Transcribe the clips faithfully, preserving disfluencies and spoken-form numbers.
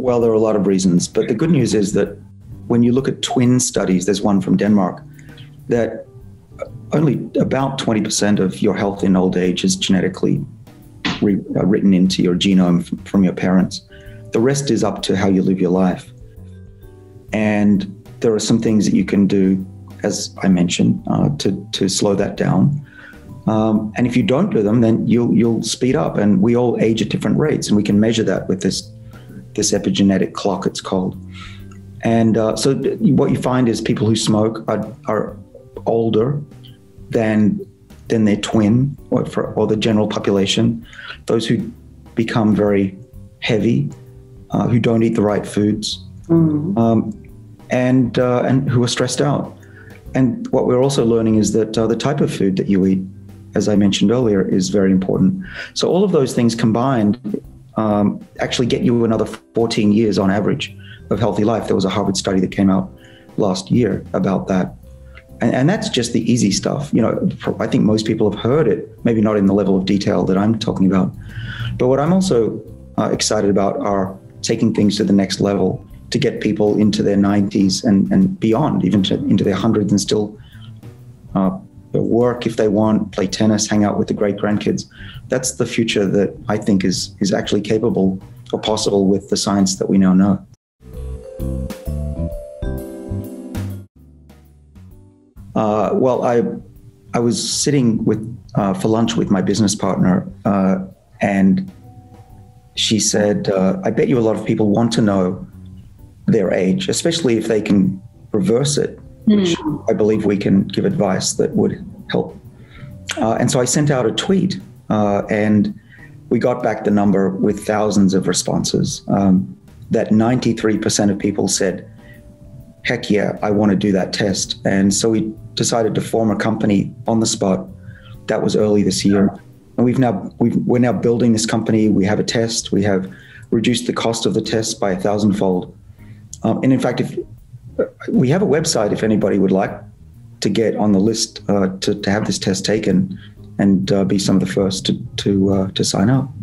Well, there are a lot of reasons, but the good news is that when you look at twin studies, there's one from Denmark, that only about twenty percent of your health in old age is genetically re, uh, written into your genome from, from your parents. The rest is up to how you live your life. And there are some things that you can do, as I mentioned, uh, to, to slow that down. Um, and if you don't do them, then you'll, you'll speed up. And we all age at different rates, and we can measure that with this, this epigenetic clock, it's called. And uh, so th- what you find is people who smoke are, are older than, than their twin or, for, or the general population. Those who become very heavy, uh, who don't eat the right foods, mm. um, and, uh, and who are stressed out. And what we're also learning is that uh, the type of food that you eat, as I mentioned earlier, is very important. So all of those things combined um, actually get you another fourteen years on average of healthy life. There was a Harvard study that came out last year about that. And, and that's just the easy stuff. You know, I think most people have heard it, maybe not in the level of detail that I'm talking about. But what I'm also uh, excited about are taking things to the next level to get people into their nineties and, and beyond, even to, into their hundreds, and still uh, work if they want, play tennis, hang out with the great-grandkids. That's the future that I think is, is actually capable or possible with the science that we now know. Uh, well, I I was sitting with uh, for lunch with my business partner, uh, and she said, uh, I bet you a lot of people want to know their age, especially if they can reverse it, mm. which I believe we can give advice that would help. Uh, and so I sent out a tweet, uh, and we got back the number with thousands of responses, um, that ninety-three percent of people said, heck yeah, I want to do that test. And so we decided to form a company on the spot. That was early this year. And we've now, we've, we're now building this company. We have a test. We have reduced the cost of the test by a thousandfold. Um, and in fact, if we have a website, if anybody would like to get on the list uh, to, to have this test taken and uh, be some of the first to, to, uh, to sign up.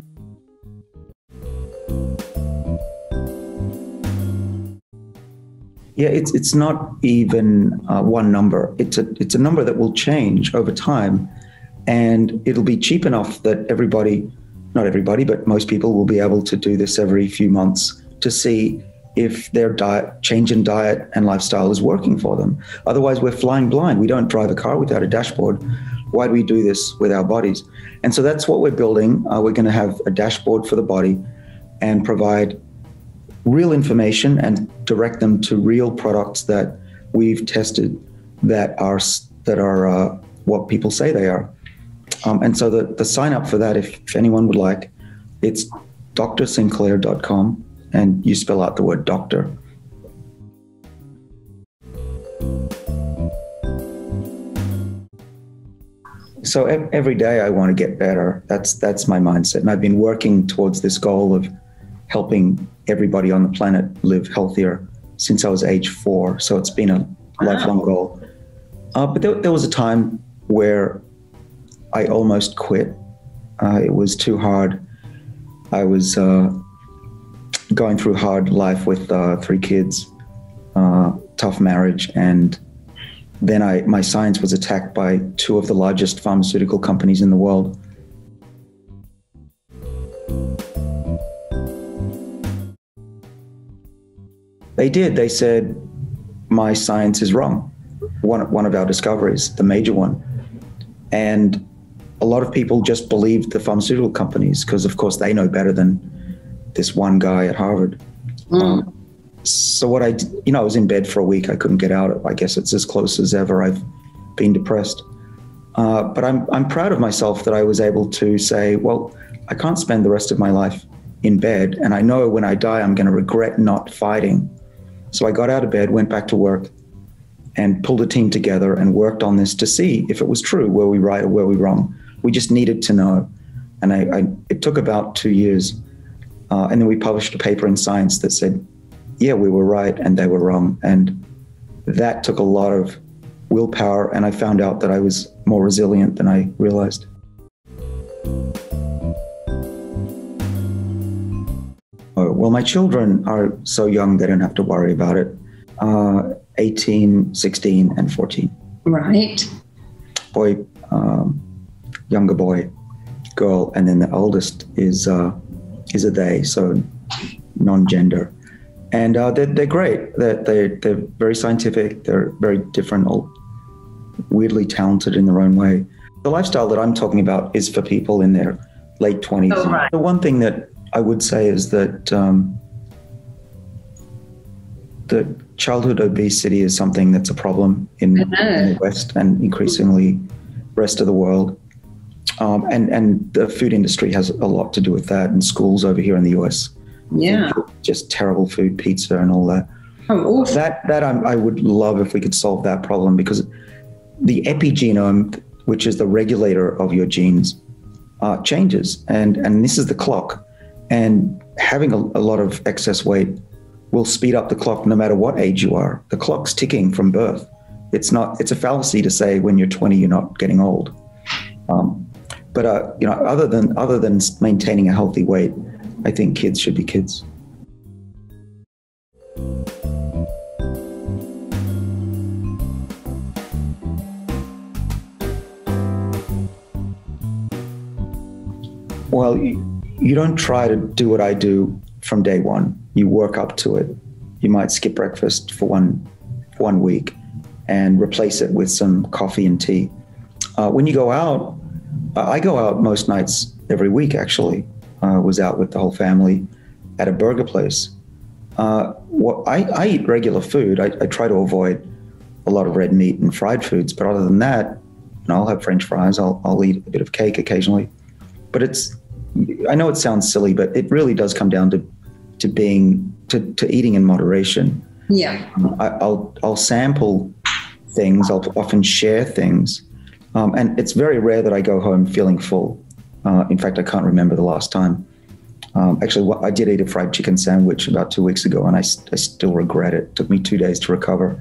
Yeah, it's it's not even uh, one number. It's a it's a number that will change over time, and it'll be cheap enough that everybody, not everybody, but most people will be able to do this every few months to see if their diet, change in diet and lifestyle is working for them. Otherwise, we're flying blind. We don't drive a car without a dashboard. Why do we do this with our bodies? And so that's what we're building. Uh, we're going to have a dashboard for the body and provide real information and direct them to real products that we've tested that are that are uh, what people say they are. Um, and so the, the sign up for that, if, if anyone would like, it's D R Sinclair dot com, and you spell out the word doctor. So every day I want to get better. That's that's my mindset. And I've been working towards this goal of helping everybody on the planet live healthier since I was age four. So it's been a lifelong goal. Uh, but there, there was a time where I almost quit. Uh, it was too hard. I was uh, going through hard life with uh, three kids, uh, tough marriage, and then I my science was attacked by two of the largest pharmaceutical companies in the world. They did. They said, my science is wrong. One, one of our discoveries, the major one. And a lot of people just believed the pharmaceutical companies because, of course, they know better than this one guy at Harvard. Mm. Um, so what I, you know, I was in bed for a week. I couldn't get out. I guess it's as close as ever I've been depressed. Uh, but I'm, I'm proud of myself that I was able to say, well, I can't spend the rest of my life in bed. And I know when I die, I'm going to regret not fighting. So I got out of bed, went back to work, and pulled a team together and worked on this to see if it was true. Were we right or were we wrong? We just needed to know. And I, I, it took about two years. Uh, and then we published a paper in Science that said, yeah, we were right and they were wrong. And that took a lot of willpower. And I found out that I was more resilient than I realized. well, my children are so young they don't have to worry about it. Uh, eighteen, sixteen, and fourteen. Right. Boy, um, younger boy, girl, and then the oldest is uh, is a they, so non-gender. And uh, they're, they're great. They're, they're, they're very scientific. They're very different, or weirdly talented in their own way. The lifestyle that I'm talking about is for people in their late twenties. Oh, right. The one thing that I would say is that um, that childhood obesity is something that's a problem in, in the West and increasingly rest of the world. Um, and, and the food industry has a lot to do with that, and schools over here in the U S. Yeah. Just terrible food, pizza and all that. Oh, awesome. That, that I'm, I would love if we could solve that problem, because the epigenome, which is the regulator of your genes, uh, changes. And, and this is the clock. And having a, a lot of excess weight will speed up the clock no matter what age you are. The clock's ticking from birth. It's not, it's a fallacy to say when you're twenty, you're not getting old. Um, but, uh, you know, other than, other than maintaining a healthy weight, I think kids should be kids. Well, you, you don't try to do what I do from day one. You work up to it. You might skip breakfast for one, one week and replace it with some coffee and tea. Uh, when you go out, uh, I go out most nights every week, actually. I uh, was out with the whole family at a burger place. Uh, well, I, I eat regular food. I, I try to avoid a lot of red meat and fried foods, but other than that, you know, I'll have French fries. I'll, I'll eat a bit of cake occasionally. But it's, I know it sounds silly, but it really does come down to to being to, to eating in moderation. Yeah. Um, I, I'll I'll sample things. I'll often share things, um, and it's very rare that I go home feeling full. Uh, in fact, I can't remember the last time. Um, actually, I did eat a fried chicken sandwich about two weeks ago, and I, I still regret it. It took me two days to recover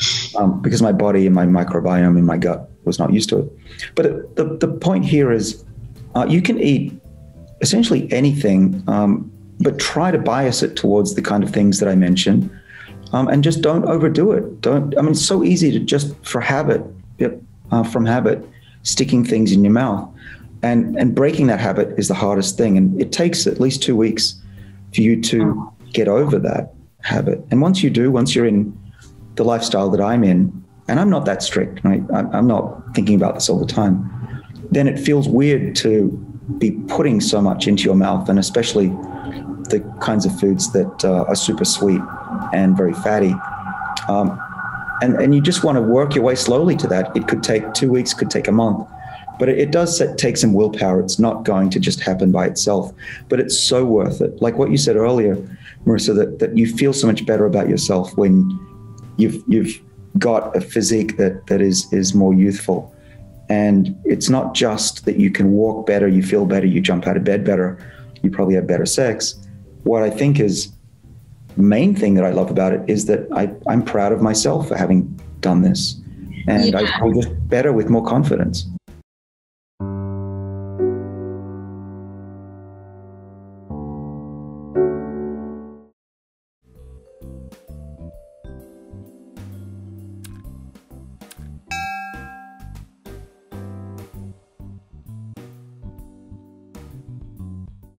um, because my body and my microbiome in my gut was not used to it. But it, the the point here is, uh, you can eat essentially anything, um, but try to bias it towards the kind of things that I mentioned, um, and just don't overdo it. Don't. I mean, it's so easy to just for habit, uh, from habit, sticking things in your mouth. And and breaking that habit is the hardest thing. And it takes at least two weeks for you to get over that habit. And once you do, once you're in the lifestyle that I'm in, and I'm not that strict, right? I'm not thinking about this all the time, then it feels weird to be putting so much into your mouth, and especially the kinds of foods that uh, are super sweet and very fatty. Um, and, and you just want to work your way slowly to that. It could take two weeks, could take a month. But it does take some willpower. It's not going to just happen by itself, but it's so worth it. Like what you said earlier, Marissa, that, that you feel so much better about yourself when you've you've got a physique that, that is, is more youthful. And it's not just that you can walk better, you feel better, you jump out of bed better, you probably have better sex. What I think is the main thing that I love about it is that I, I'm proud of myself for having done this. And yeah. I feel just better with more confidence.